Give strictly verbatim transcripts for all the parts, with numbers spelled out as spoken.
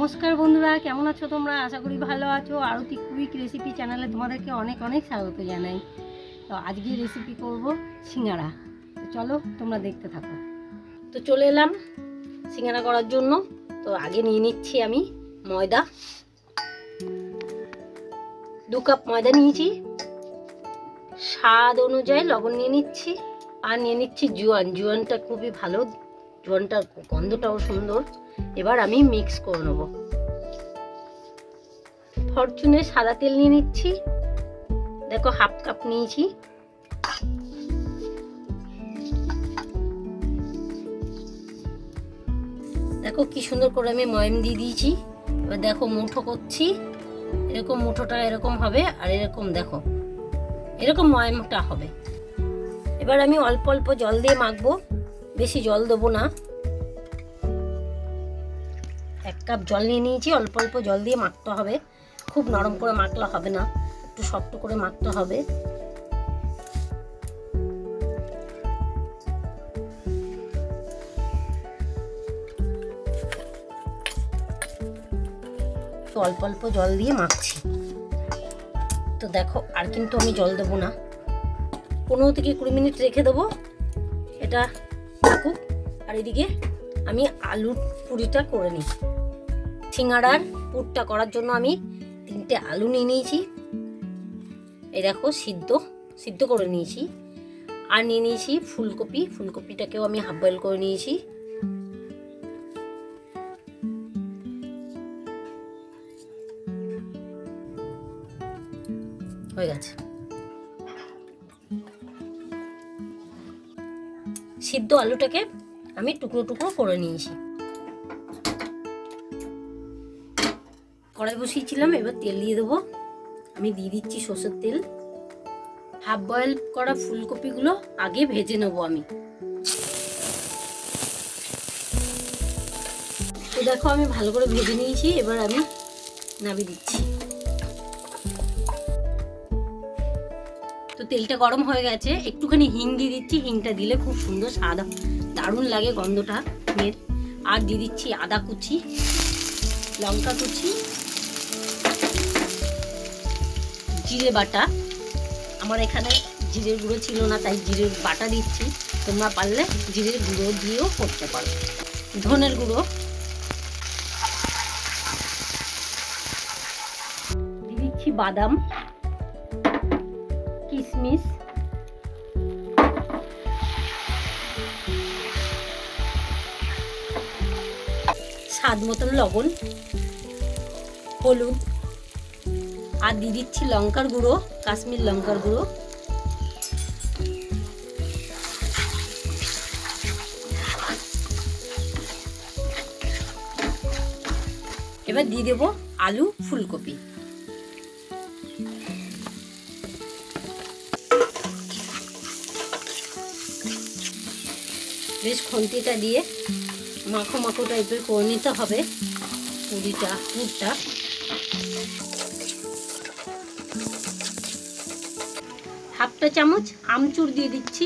নমস্কার বন্ধুরা, কেমন আছো তোমরা? আশা করি ভালো আছো। আরতি কুইক রেসিপি চ্যানেলে তোমাদেরকে অনেক অনেক স্বাগত জানাই। তো আজকে রেসিপি করব সিঙ্গারা। তো চলো তোমরা দেখতে থাকো। তো চলে এলাম সিঙ্গারা করার জন্য। তো আগে নিয়ে নিচ্ছি আমি ময়দা, দু কাপ ময়দা নিয়েছি। স্বাদ অনুযায়ী লবণ নিয়ে নিচ্ছি, আর নিয়ে নিচ্ছি জোয়ান। জোয়ানটা খুবই ভালো, জোয়ানটার গন্ধটাও সুন্দর। এবার আমি মিক্স করে নেব। ফরচুনের সাদা তেল নিয়ে নিচ্ছি, দেখো হাফ কাপ নিয়েছি। দেখো কি সুন্দর করে আমি ময়ম দিয়ে দিয়েছি। এবার দেখো মুঠো করছি, এরকম মুঠোটা এরকম হবে, আর এরকম দেখো এরকম ময়মটা হবে। এবার আমি অল্প অল্প জল দিয়ে মাখবো, বেশি জল দেবো না। এক কাপ জল নিয়ে নিয়েছি, অল্প অল্প জল দিয়ে মাখতে হবে। খুব নরম করে মাখলে হবে না, একটু শক্ত করে মাখতে হবে। তো অল্প অল্প জল দিয়ে মাখছি। তো দেখো আর কিন্তু আমি জল দেবো না, পনেরো থেকে কুড়ি মিনিট রেখে দেবো, এটা থাকুক। আর এদিকে আমি আলুর পুরিটা করে নিই। সিঙ্গাড়ার পুরটা করার জন্য আমি তিনটে আলু নিয়ে নিয়েছি, এই দেখো সিদ্ধ সিদ্ধ করে নিয়েছি। আর নিয়ে নিয়েছি ফুলকপি, ফুলকপিটাকেও আমি হাফ বয়েল করে নিয়েছি। হয়ে গেছে। সিদ্ধ আলুটাকে আমি টুকরো টুকরো করে নিয়েছি। কড়াই বসিয়েছিলাম, এবার তেল দিয়ে দেবো। আমি দিয়ে দিচ্ছি সরষের তেল। হাফ বয়েল করা ফুলকপিগুলো আগে ভেজে নেবো আমি। তো দেখো আমি ভালো করে ভেজে নিয়েছি, এবার আমি নামিয়ে দিচ্ছি। তো তেলটা গরম হয়ে গেছে, একটুখানি হিং দিয়ে দিচ্ছি। হিংটা দিলে খুব সুন্দর স্বাদ, দারুণ লাগে গন্ধটা এর। আর দিয়ে দিচ্ছি আদা কুচি, লঙ্কা কুচি, জিরে বাটা। আমার এখানে জিরের গুঁড়ো ছিল না, তাই জিরের বাটা দিচ্ছি। তোমরা পারলে জিরের গুঁড়ো দিয়েও করতে পারো। ধনের গুঁড়ো দিয়ে দিচ্ছি, বাদাম, কিশমিশ, স্বাদ মতন লবণ, হলুদ, আর দিয়ে দিচ্ছি লঙ্কার গুঁড়ো, কাশ্মীর লঙ্কার গুঁড়ো। এবার দিয়ে দেবো আলু, ফুলকপি। বেশ খন্তিটা দিয়ে মাখো মাখো টাইপের করে নিতে হবে পুরিটা, পুরটা। হাফটা চামচ আমচুর দিয়ে দিচ্ছি।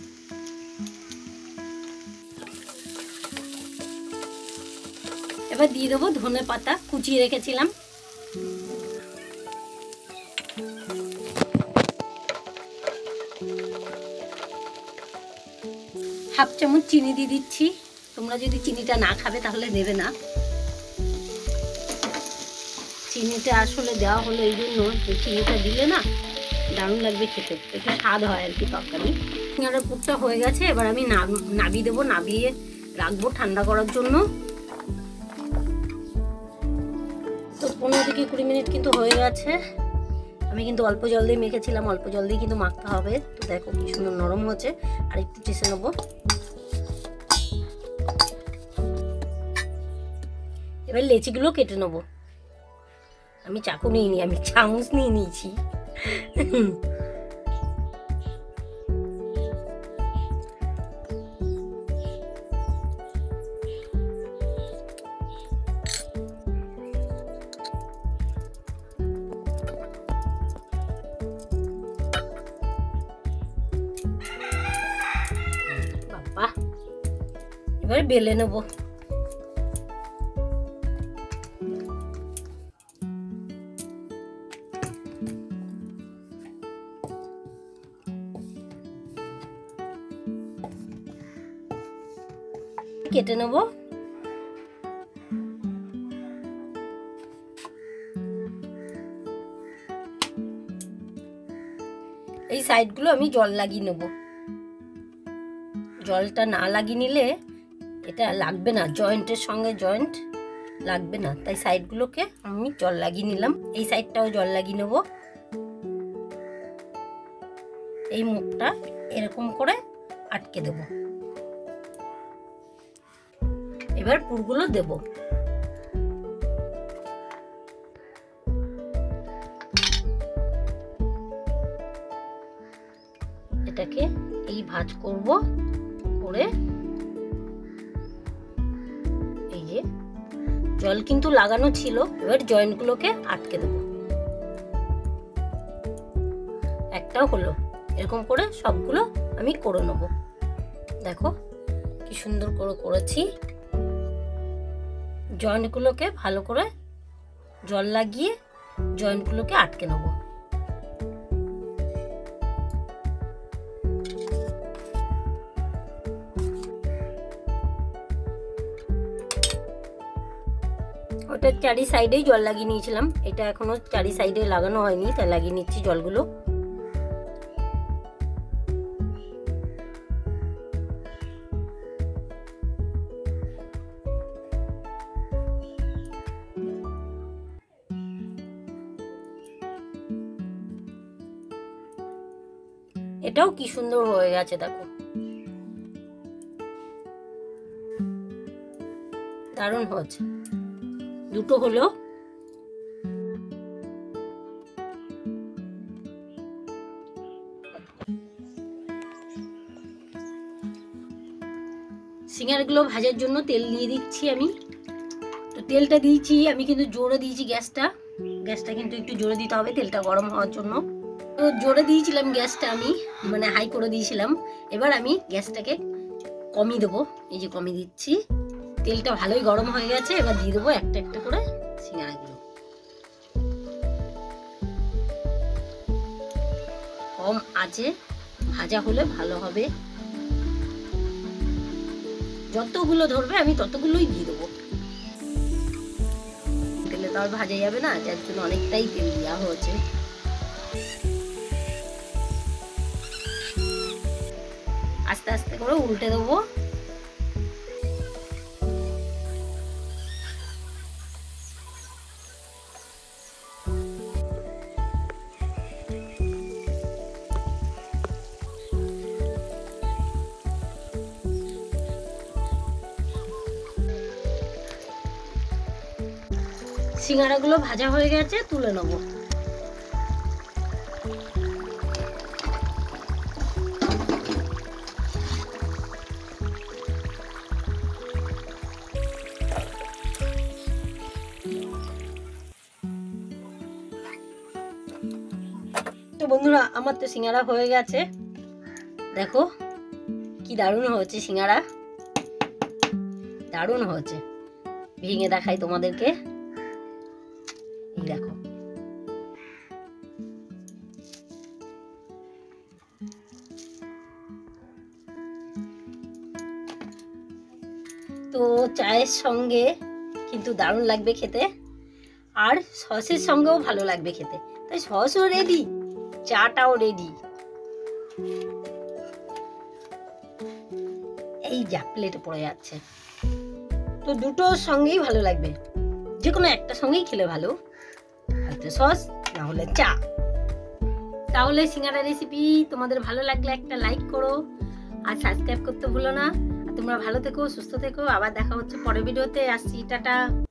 এবার দিয়ে দেবো ধনে পাতা কুচিয়ে রেখেছিলাম। হাফ চামচ চিনি দিয়ে দিচ্ছি। তোমরা যদি চিনিটা না খাবে তাহলে দেবে না। চিনিটা আসলে দেওয়া হলো এই জন্য, চিনিটা দিলে না দারুণ লাগবে খেতে, একটু স্বাদ হয় আর কি তরকারি। সিঙ্গাড়ার পুরটা হয়ে গেছে, এবার আমি নাবিয়ে দেবো, নাবিয়ে রাখবো ঠান্ডা করার জন্য। তো পনেরো থেকে কুড়ি মিনিট কিন্তু হয়ে গেছে। আমি কিন্তু অল্প জল দিয়ে মেখেছিলাম, অল্প জল দিয়ে কিন্তু মাখতে হবে। তো দেখো কি সুন্দর নরম হচ্ছে, আর একটু চেষে নেবো। এবার লেচিগুলো কেটে নেবো। আমি চাকু নিইনি, আমি চামচ নিয়ে নিয়েছি। বাবা, এবার বেলে নেব। কেটে নেব। এই সাইডগুলো আমি জল লাগিয়ে নেব। জলটা না লাগিয়ে নিলে এটা লাগবে না, জয়েন্টের সঙ্গে জয়েন্ট লাগবে না, তাই সাইডগুলোকে আমি জল লাগিয়ে নিলাম। এই সাইডটাও জল লাগিয়ে নেব। এই মুখটা এরকম করে আটকে দেব। এবার পুরগুলো দেব। এটাকে এই ভাঁজ করব, করে এই যে জল কিন্তু লাগানো ছিল, এবার জয়েন্টগুলোকে আটকে দেব। একটাও হলো, এরকম করে সবগুলো আমি করে নেব। দেখো কি সুন্দর করে করেছি। জয়েন্টগুলোকে ভালো করে জল লাগিয়ে জয়েন্টগুলোকে আটকে নেব। ওটা চারি সাইডেই জল লাগিয়ে নিয়েছিলাম, এটা এখনো চারি সাইডে লাগানো হয়নি, তাই লাগিয়ে নিচ্ছি জলগুলো। এটাও কি সুন্দর হয়ে গেছে দেখো, দারুণ হয়েছে। দুটো হলো। সিঙ্গারাগুলো ভাজার জন্য তেল দিয়ে দিচ্ছি আমি। তো তেলটা দিয়েছি আমি কিন্তু জোরে দিয়েছি, গ্যাসটা গ্যাসটা কিন্তু একটু জোরে দিতে হবে তেলটা গরম হওয়ার জন্য। তো জোরে দিয়েছিলাম গ্যাসটা, আমি মানে হাই করে দিয়েছিলাম। এবার আমি গ্যাসটাকে কমিয়ে দেবো, এই যে কমিয়ে দিচ্ছি। তেলটা ভালোই গরম হয়ে গেছে, এবার দিয়ে দেবো একটা একটা করে সিঙ্গারাগুলো। কম আঁচে ভাজা হলে ভালো হবে। যতগুলো ধরবে আমি ততগুলোই দিয়ে দেবো। তেলে তো আর ভাজা যাবে না, যার জন্য অনেকটাই তেল দেওয়া হয়েছে। আস্তে আস্তে করে উল্টে দেবো। সিঙ্গারাগুলো ভাজা হয়ে গেছে, তুলে নেব। তো বন্ধুরা আমার তো সিঙ্গারা হয়ে গেছে, দেখো কি দারুণ হয়েছে সিঙ্গারা, দারুণ হয়েছে। ভেঙে দেখাই তোমাদেরকে, এই দেখো। তো চায়ের সঙ্গে কিন্তু দারুণ লাগবে খেতে, আর সসের সঙ্গেও ভালো লাগবে খেতে। তাই সসও রেডি, চাটাও রেডি। এই যা প্লেটে পড়ে যাচ্ছে। তো দুটোর সঙ্গেই ভালো লাগবে, যে কোনো একটা সঙ্গেই খেলে ভালো, হয়তো সস না হলে চা। তাহলে সিঙ্গারা রেসিপি তোমাদের ভালো লাগলে একটা লাইক করো আর সাবস্ক্রাইব করতে ভুলো না। আর তোমরা ভালো থেকো, সুস্থ থেকো। আবার দেখা হচ্ছে পরের ভিডিওতে। আসছি, টাটা।